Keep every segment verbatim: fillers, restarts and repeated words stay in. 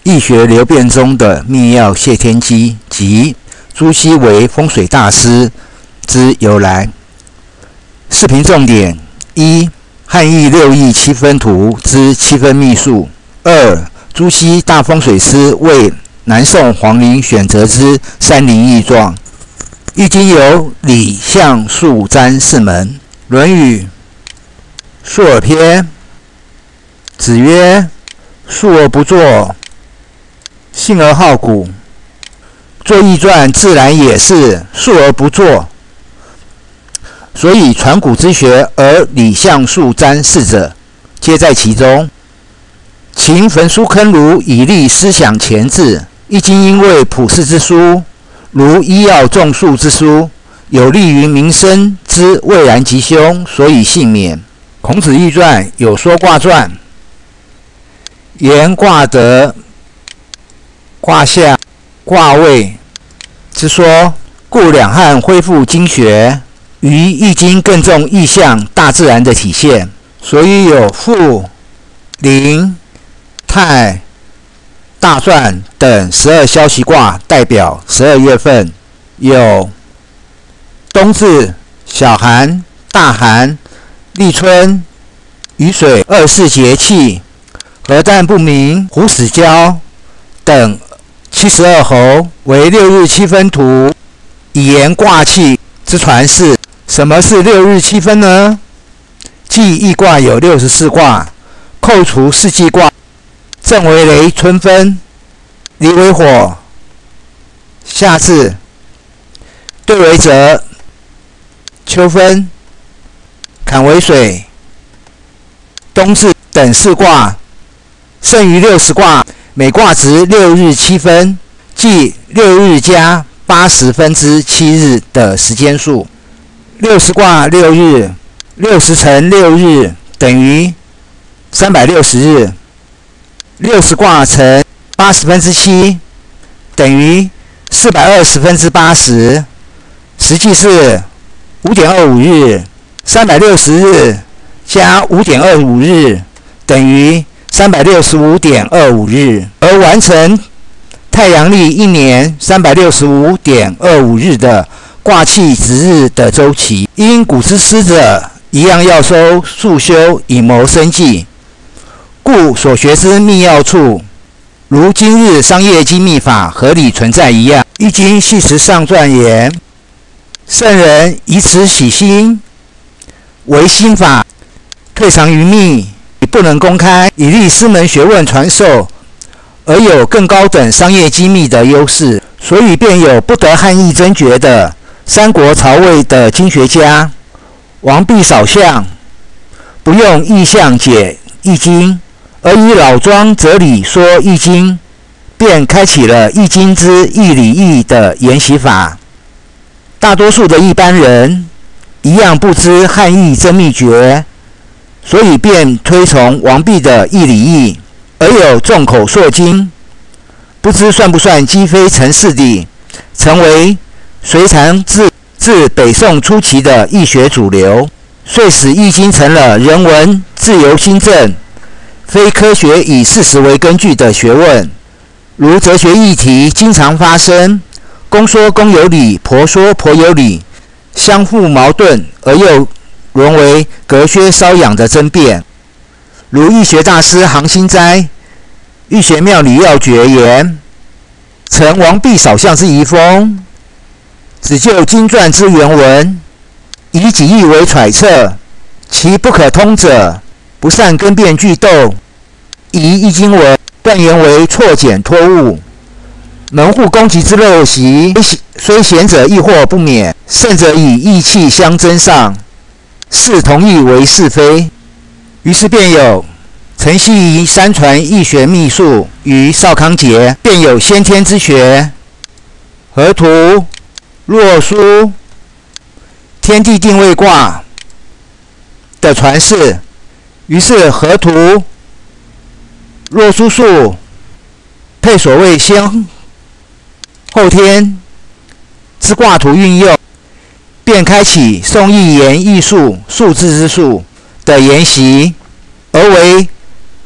易学流变中的秘要谢天机及朱熹为风水大师之由来。视频重点：一、汉易六艺七分图之七分秘术；二、朱熹大风水师为南宋皇陵选择之三灵异状。易经有理、象、数、占四门。论语述而篇：子曰：述而不作，信而好古。作易传自然也是述而不作，所以传古之学而理、象、数、占四者皆在其中。秦焚书坑儒以立思想前置，易经因为普世之书，如医药种树之书，有利于民生之未然吉凶，所以幸免。孔子易传有说卦传，言卦得卦象、卦位之说，故两汉恢复经学，于易经更重意象、大自然的体现，所以有复、临、泰、大传等十二消息卦代表十二月份，有冬至、小寒、大寒、立春、雨水二十四节气、核弹不明、虎死蛟等七十二候，为六日七分图，以言卦气之传世。什么是六日七分呢？即易卦有六十四卦，扣除四季卦，震为雷，春分，离为火，夏至，兑为泽，秋分，坎为水，冬至等四卦，剩余六十卦，每卦值六日七分，即六日加八十分之七日的时间数。六十卦六日，六十乘六日等于三百六十日。六十卦乘八十分之七等于四百二十分之八十，实际是五点二五日。三百六十日加五点二五日等于三百六十五点二五日，而完成太阳历一年三百六十五点二五日的卦气值日的周期。因古之师者一样要收束修以谋生计，故所学之秘要处，如今日商业机密法合理存在一样。易经系辞上传言：圣人以此喜心，为心法，退藏于密，不能公开，以利师门学问传授，而有更高等商业机密的优势，所以便有不得汉易真诀的三国曹魏的经学家王弼少相，不用意象解易经，而以老庄哲理说易经，便开启了易经之易理易的研习法。大多数的一般人一样不知汉易真秘诀，所以便推崇王弼的易理易，而有众口铄金，不知算不算鸡飞城市地，成为隋唐至至北宋初期的易学主流，遂使易经成了人文自由新政，非科学以事实为根据的学问。如哲学议题经常发生公说公有理，婆说婆有理，相互矛盾而又沦为隔靴搔痒的争辩。如易学大师杭兴斋《易学妙理要诀》言：承王弼少相之遗风，只就经传之原文，以己意为揣测，其不可通者，不善更辩句斗，以易经文断言为错简脱误。门户攻击之陋习，虽贤者亦或不免，甚者以意气相争上，是同意为是非。于是便有陈希夷三传易学秘术于邵康节，便有先天之学、河图、洛书、天地定位卦的传世。于是河图、洛书术配所谓先后天之卦图运用，便开启宋易言艺术、数字之术的研习，而为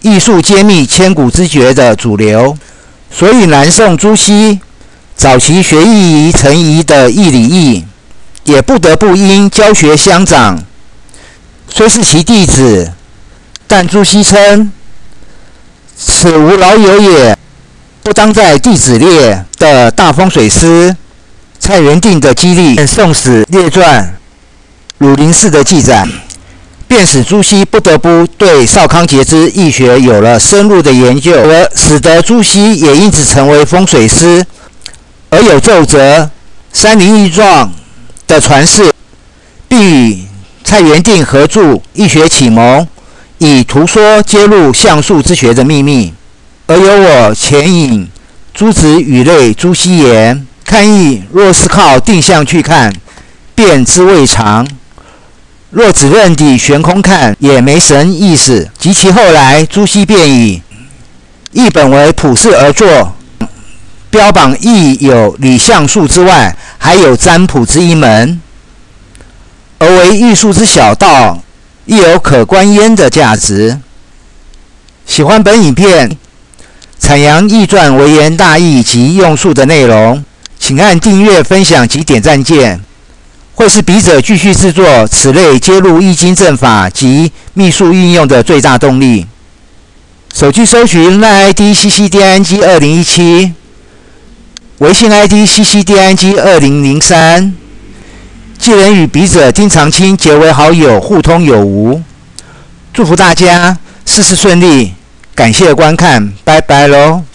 艺术揭秘千古之绝的主流。所以南宋朱熹早期学艺于陈颐的义理义，也不得不因教学相长，虽是其弟子，但朱熹称此无老友也，不当在弟子列的大风水师蔡元定的激励，《宋史列传》鲁林寺的记载，便使朱熹不得不对邵康节之易学有了深入的研究，而使得朱熹也因此成为风水师。而有奏折山林义状的传世，并与蔡元定合著《易学启蒙》，以图说揭露相术之学的秘密。而有我前引诸子语类朱熹言：看易若是靠定向去看，便知未尝；若只认地悬空看，也没神意思。及其后来，朱熹便以易本为普世而作，标榜易有理象术之外，还有占卜之一门，而为艺术之小道，亦有可观焉的价值。喜欢本影片阐扬易传微言大义及用术的内容，请按订阅、分享及点赞键，会是笔者继续制作此类揭露易经阵法及秘术运用的最大动力。手机搜寻 L I N E I D C C D I N G 二零一七，微信 I D C C D I N G 二零零三，既能与笔者丁长青结为好友，互通有无。祝福大家事事顺利，感谢观看，拜拜喽。